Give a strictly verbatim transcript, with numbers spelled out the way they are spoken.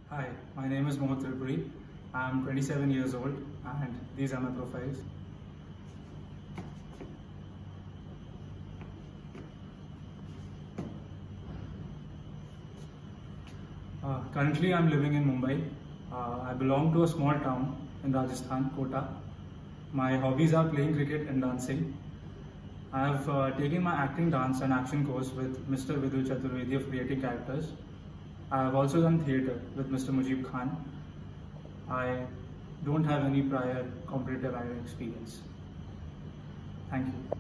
Hi, my name is Mohit Tripuri. I'm twenty-seven years old and these are my profiles. Uh, currently I'm living in Mumbai. Uh, I belong to a small town in Rajasthan, Kota. My hobbies are playing cricket and dancing. I have uh, taken my acting, dance and action course with Mister Vidul Chaturvedi of Creating Characters. I have also done theatre with Mister Mujib Khan. I don't have any prior competitive acting experience. Thank you.